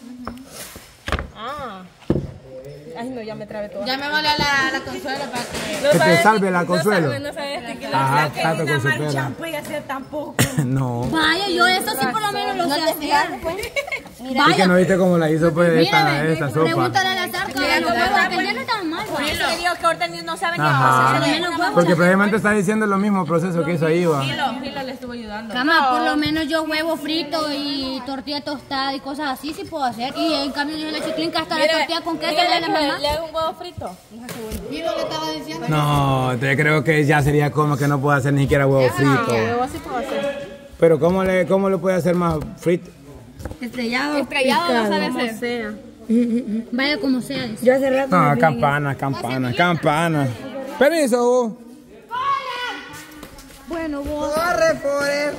Ah. Ay, no, ya me trabé todo. Ya me vale la Consuelo para que... Que te salve la Consuelo. No sabes que Ajá, la tanto con su pela. puede hacer tampoco. No. Vaya, yo eso sí por lo menos lo sé hacer. Y que no viste cómo la hizo pues esta sopa. Pregúntale a la zarca de los huevos, que ya no están mal. Le digo que ahorita no saben ni Ajá. hacer. Porque precisamente está diciendo lo mismo proceso que hizo ahí, va. Filo le estuvo ayudando. Cama, por lo menos yo huevo frito y tortilla tostada y cosas así sí puedo hacer. Y en cambio yo le chiclín que hasta la tortilla con queso le da la mamá. Le hago un huevo frito. Filo le estaba diciendo. No, te creo que ya sería como que no puedo hacer ni siquiera huevo frito. Huevo sí puedo hacer. Pero ¿cómo le puede hacer más frito? Estrellado. Estrellado no sabe hacer. Vaya como sea. Yo hace rato. No, campana. Permiso, vos. Bueno, vos. Corre por él.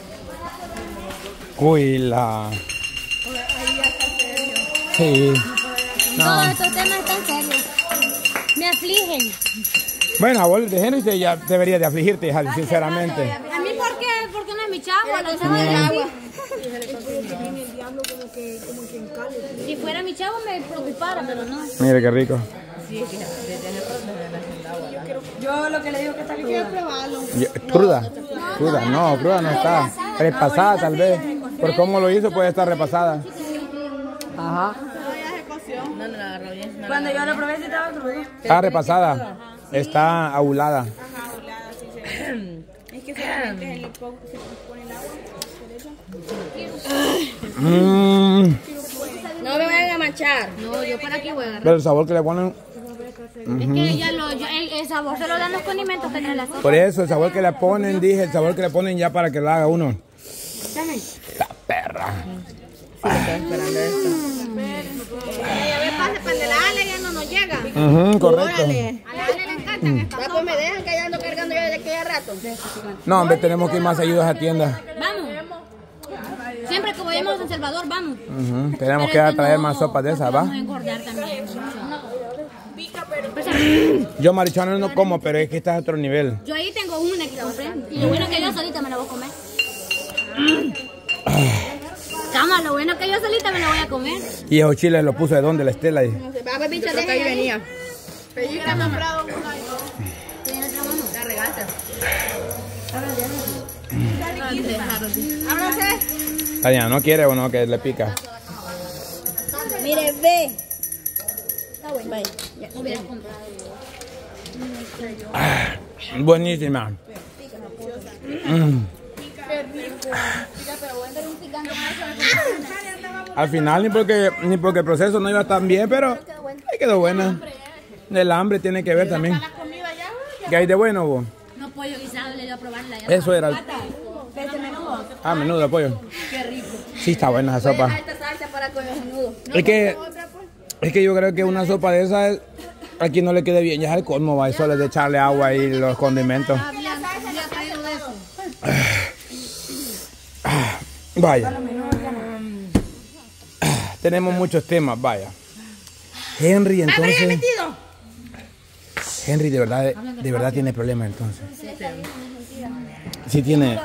Cuila. Sí. Todos estos temas están serios. Me afligen. Bueno, a vos de Henry ya deberías de afligirte, Jali, sinceramente. ¿A mí por qué? Porque no es mi chavo, lo chavo de agua. Si fuera mi chavo me preocupara, pero no. Mire qué rico. Yo lo que le digo que está Cruda. No, cruda no está. Repasada tal vez. Por cómo lo hizo puede estar repasada. Ajá. No la agarró bien. Cuando yo lo probé sí estaba crudo. Está repasada. Está aulada. Es que solamente se le pone el agua. No me vayan a manchar. No, yo para aquí voy a agarrar. Pero el sabor que le ponen. Es que ella el sabor se lo dan los condimentos que trae la sopa. Por eso, el sabor que le ponen, dije, el sabor que le ponen ya para que lo haga uno. La perra. Ya ve, pase para el Ale, ya no nos llega. Correcto. A la Ale le encantan estas cosas. Pues me dejan que ya ando cargando yo desde aquella rato. No, hombre, tenemos que ir más seguidos a tienda. Vamos. Siempre que vayamos a San Salvador, vamos. Tenemos que ir a traer más sopas de esas, ¿va? Vamos a engordar también mucho. Yo marihuana no como, pero es que está a otro nivel. Yo ahí tengo una que compré. Y lo bueno es que yo solita me la voy a comer. Cama, lo bueno es que yo solita me la voy a comer. Y esos chiles los puso de dónde, la Estela. Va, pues, bicho, deja ahí venía. Pellica me ha comprado una y dos. ¿Tiene otra mano? La regaste. Ábrase. Tania, ¿no quiere o no que le pica? Mire, ve. Está bueno. Vaya, ya no hubieras comprado. Buenísima. Al final ni porque el proceso no iba tan bien, pero ahí quedó buena. El hambre tiene que ver también. ¿Qué hay de bueno, vos? No pollo guisado, le dio a probarla. Eso era. Ah, menudo de pollo. Qué rico. Sí, está buena esa sopa. Esta salsa para con el menudo. Es que yo creo que una sopa de esas aquí no le quede bien. Ya es el colmo, va. Solo es de echarle agua y los condimentos. Vaya. Tenemos muchos temas, vaya. Henry, entonces. Henry de verdad tiene problemas entonces. Sí tiene.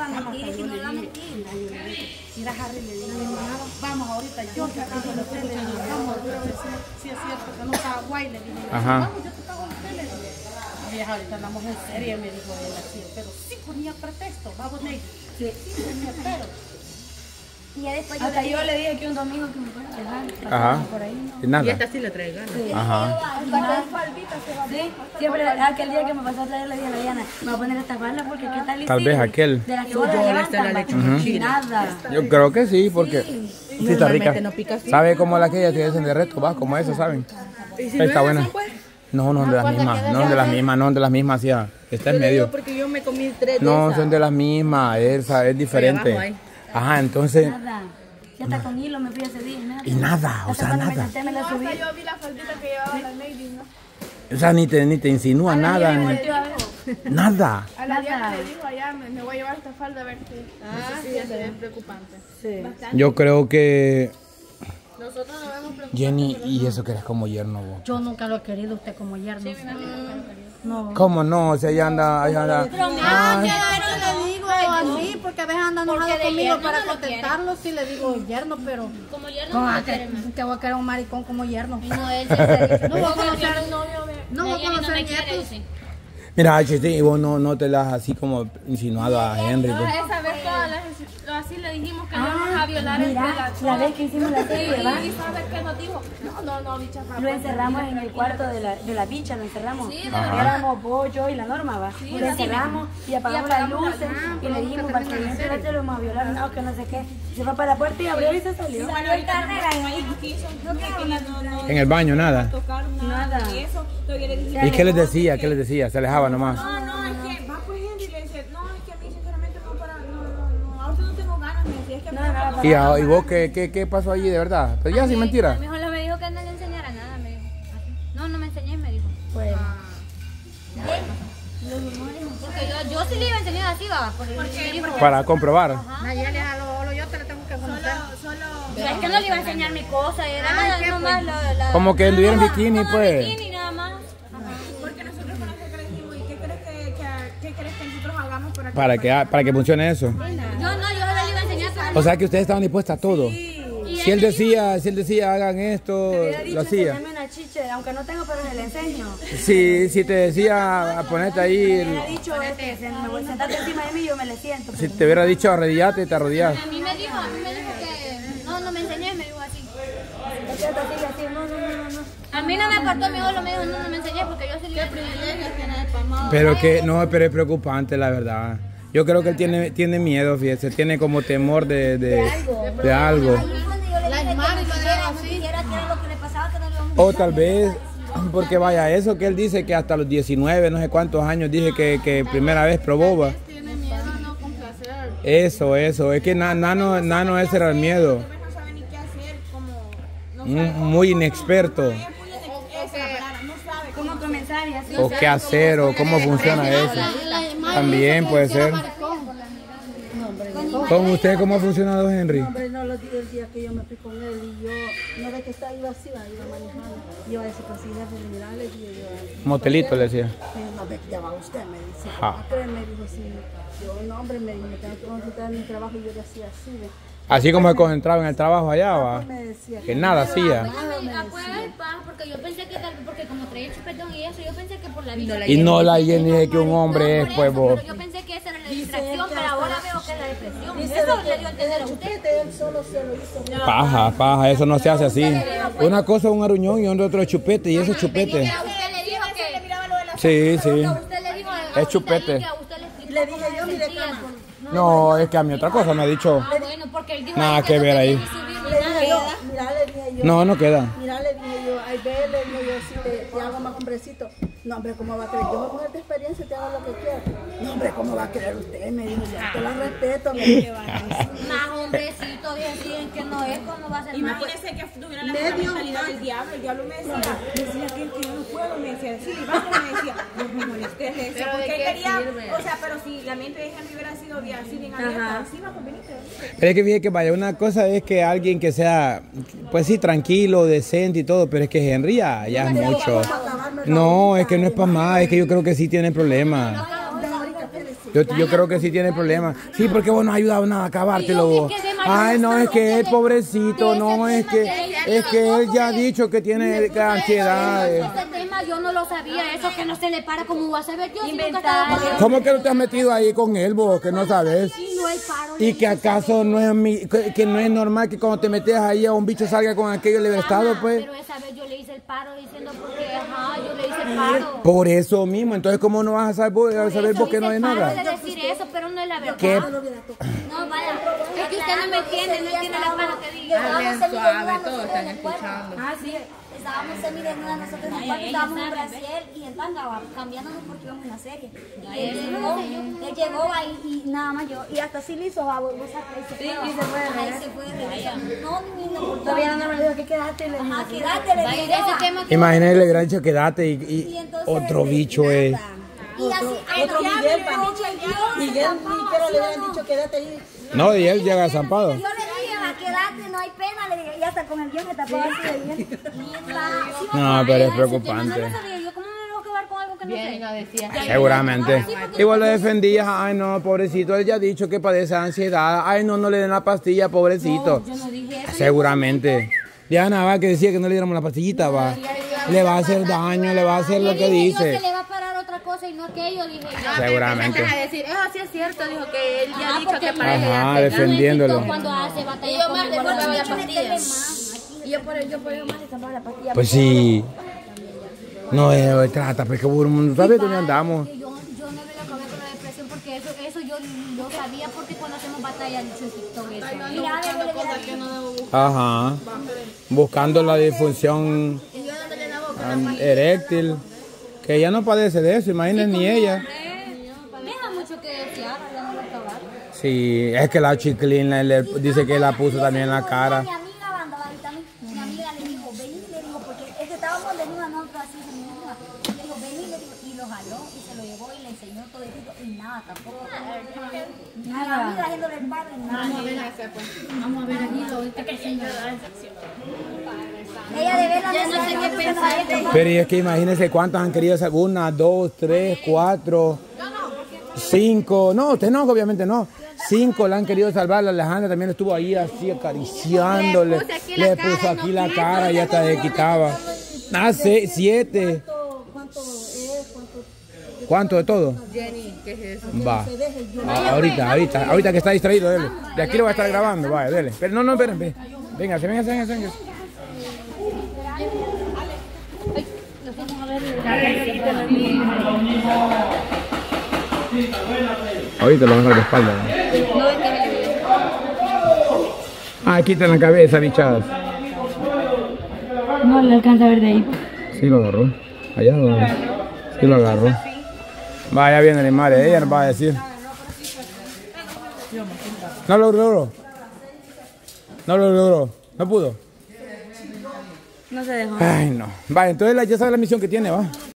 Vamos ahorita, yo te pago los teles, vamos, si es cierto que no está guay, le dije, Ajá. vamos, yo te pago los teles. Vieja, ahorita andamos en serio, me dijo él así, pero sí ponía pretexto, vamos, Ney. Sí ponía pero. Y ya después Hasta yo le dije que un domingo que me fuera a dejar. Ajá. Por ahí. Y nada. Y esta sí le trae ganas. Ajá. Sí, siempre aquel día que me pasó a traer le dije a la Diana, me voy a poner esta falda porque qué tal y Tal vez aquel. de las que ahora levantan, nada. Yo creo que sí, porque sí está rica. Normalmente no pica así. ¿Sabe cómo la que ellas te hacen de reto? Va, como esa, ¿saben? Está buena. No, no son de las mismas, no son de las mismas, no son de las mismas, sí. Esta es medio. Porque yo me comí 3 de No, esas. son de las mismas, esa es diferente. Ajá, entonces. Nada. Ya está con hilo, me fui ese día. Nada. Y nada, o sea, Cuando nada. me senté, me la subí. Yo vi la faldita que llevaba la lady, ¿no? O sea, ni te insinúa nada, nada. A la Diana le dijo allá, me voy a llevar esta falda a ver si... sí, eso es preocupante. Sí. Yo creo que Nosotros nos vemos preocupados. Jenny, y eso que eres como yerno vos. Yo nunca lo he querido usted como yerno. No. ¿Cómo no? O sea, ella anda. pero le digo, así, porque a veces andan enojados conmigo para contentarlo. Sí le digo yerno, pero... Como yerno no quiere más. Que voy a querer un maricón como yerno. No, él se No voy a conocer nietos. Mira, Chiste, y vos no te las así como insinuado a Henry. Pues. Esa vez así le dijimos que no íbamos a violar el La vez que hicimos la serie, ¿verdad? Y sabes que nos dijo, no, bicha. Lo encerramos en el cuarto de la bicha, lo encerramos. Sí, éramos vos, yo y la Norma, ¿va? Lo encerramos y apagamos las luces y le dijimos para que no te lo vamos a violar, no, que no sé qué. Se fue para la puerta y abrió y se salió. En el baño, nada. Nada. ¿Y qué les decía? ¿Qué les decía? Se alejaba nomás. No, es que va pues Henry y le dice, no, es que a mí sinceramente ahorita no tengo ganas, me decía, es que ¿Y vos qué pasó allí de verdad? Pero ya sin mentira. Mi hijo me dijo que no le enseñara nada, me dijo. No me enseñé, me dijo. Pues. Porque yo sí le iba a enseñar así, va. Porque Para comprobar. Nayeli, yo te la tengo que conocer. es que no le iba a enseñar mi cosa, era nomás la... Como que anduviera en bikini, pues. Bikini nada más. porque nosotros con eso que le dijimos, ¿y qué crees que nosotros hagamos Para que funcione eso. Yo le iba a enseñar. O sea que ustedes estaban dispuestas a todo. Si él decía hagan esto, lo hacía. Enséñame una chiche, aunque no tengo, pero se le enseño. Si te decía a ponerte Me ahí, hubiera dicho, me voy a sentarte encima de mí y yo me le siento. si te hubiera dicho arrodillate, te arrodillas. A mí me dijo que no me enseñé, me dijo así. A mí no me apartó, mi abuelo me dijo no me enseñé porque yo sí le privilegio Pero es preocupante la verdad. Yo creo que él tiene miedo, fíjese, tiene como temor de algo. O tal vez, porque vaya, eso que él dice que hasta los 19, no sé cuántos años, dije que primera vez probó. ¿Va? Tiene miedo a no complacer. Eso, es que Nano ese era el miedo. no sabe ni qué hacer, como Muy inexperto. ¿Cómo comenzar y así? O qué hacer, o cómo funciona eso. También puede ser. ¿Con usted cómo ha funcionado, Henry? Hombre, no, el día que yo me fui con él y yo, no ve que iba así, iba manejando. Y yo a ese cocina, pues mira, le dije yo. Motelito le decía. No ve que ya va usted, me dice. Ja. Me dijo, sí. Yo, no, hombre, me tengo que concentrar en mi trabajo y yo le hacía así. Así como se concentraba en el trabajo allá, va. Me decía, Que nada hacía. afuera el pan, porque yo pensé que tal, porque como traía el chupetón y eso, yo pensé que por la vida. Y no la Jenny de que un hombre es, pues vos. Yo pensé que esa era la distracción, pero ahora veo que es la depresión. Eso le dio a entender a usted. él solo se lo hizo. Paja, eso no se hace así. Una cosa es un aruñón y otro es chupete, y ese es chupete. Usted le dijo que... Sí. Usted le dijo Es chupete. Le dije yo, mire, cama. No, es que a mí otra cosa me ha dicho. bueno, porque él dijo... Nada que ver ahí. Le dije yo, mira, le dije yo. No queda. Mira, le dije yo, ay, ve, le dije yo, si te hago más hombrecito. No, hombre, ¿cómo va a creer? Yo voy a mujer de experiencia y te hago lo que quiero. No, hombre, ¿cómo va a creer usted? Me dijo, yo te la respeto. Me dijo, Más hombrecito, decían que no es, ¿cómo va a ser más? imagínese que tuviera la mentalidad del diablo. El diablo me decía que yo no puedo, me decía, sí, vamos, me decía, no me molestes, le decía, porque él quería, o sea, pero si la mente de Henry hubiera sido así bien abierta, así va con venirte. Pero es que fíjate que vaya, una cosa es que alguien que sea, pues sí, tranquilo, decente y todo, pero es que Henry ya es mucho. No, es que no es para más, es que yo creo que sí tiene problemas. Yo creo que sí tiene problemas. Sí, porque vos no has ayudado nada a acabártelo vos. Ay, no, es que es pobrecito, no, es que él ya ha dicho que tiene ansiedad. Este tema yo no lo sabía, eso que no se le para como vas a ver yo. ¿Cómo que no te has metido ahí con él vos, que no sabes? Y que acaso no es que no es normal que cuando te metes ahí a un bicho salga con aquello libertado, pues. Pero esa vez yo le hice el paro diciendo porque, yo le hice el paro. Por eso mismo, entonces ¿cómo no vas a saber vos que no es nada? Decir eso, pero no es la verdad. ¿Qué? No, vaya, es que usted no me entiende, no entiende la palabra que diga. Suave, todos están escuchando. Sí. Estábamos semidesnudas nosotros en el cuarto, estábamos en Brasil y en tanga, cambiándonos porque íbamos en una serie. Y él llegó ahí y nada más yo, y hasta así le hizo, vos sacas y se fue de regreso. No, todavía no me dijo que quedaste, le dije, quedate, le dije. Imagínate, le hubieran dicho quedate y otro bicho es. Y así, otro Miguel, Miguel ni siquiera le hubieran dicho quédate ahí. No, y él llega zampado. yo le dije, quedate, no hay pena, le dije, y hasta con el guión que tapaba así de bien. No, pero es preocupante. Yo, ¿cómo me voy a quedar con algo que que no sé. Seguramente. Igual lo defendías, ay no, pobrecito, él ya ha dicho que padece ansiedad, ay no, no le den la pastilla, pobrecito. Yo no dije eso. Seguramente. Diana va que decía que no le diéramos la pastillita, va. Le va a hacer daño, le va a hacer lo que dice. Que le va a parar otra cosa y no aquello, dije yo. Seguramente. Decir, eso sí es cierto, dijo que él ya ha dicho que para Ajá, defendiéndolo. Cuando hace batalla yo con más el le gordo. volví la pastilla. Y yo por eso más le tomaba la pastilla. Pues sí. No, trata, pues que mundo sabe dónde andamos. Yo no me lo acabé con la depresión porque eso yo lo sabía porque cuando hacemos batalla en TikTok eso. Ajá. Buscando la disfunción eréctil. Que ella no padece de eso, imagínense ni ella. Deja mucho que desear, ya no va a acabar. Sí, es que la chiclina le dice que la puso también en la cara. Mi amiga andaba ahorita, mi amiga le dijo, vení, le dijo, porque es que estábamos de una nosotros así, le dijo, vení, le dijo, y lo jaló, y se lo llevó, y le enseñó todo y nada, tampoco. A la amiga haciéndole el paro y nada. Vamos a ver aquí, ahorita que se Ella de verla no sé qué pensar. Pero y es que imagínense cuántas han querido hacer. 1, 2, 3, 4, 5. No, usted no, obviamente no. 5 la han querido salvar. La Alejandra también estuvo ahí así acariciándole. Le puso aquí la cara y hasta le quitaba. 7. ¿Cuánto de todo? Jenny, ¿qué es eso? Va. Ahorita que está distraído, dele. De aquí lo voy a estar grabando, vaya, dele. Pero no, espérenme. Véngase. Ahorita lo dejo de espalda. Aquí está en la cabeza, bichadas. No le alcanza a ver de ahí. Sí lo agarró. Allá lo agarró. Sí lo agarró. Vaya viene el madre, ella nos va a decir. No lo logró. No pudo. No se dejó. Ay, no. Vaya, entonces ya sabe la misión que tiene, va.